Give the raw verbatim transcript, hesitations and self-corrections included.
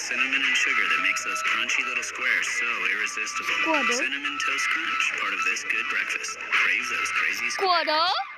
cinnamon and sugar that makes those crunchy little squares so irresistible. Squirtle? Cinnamon Toast Crunch, part of this good breakfast. Crave those crazy squares. Squirtle?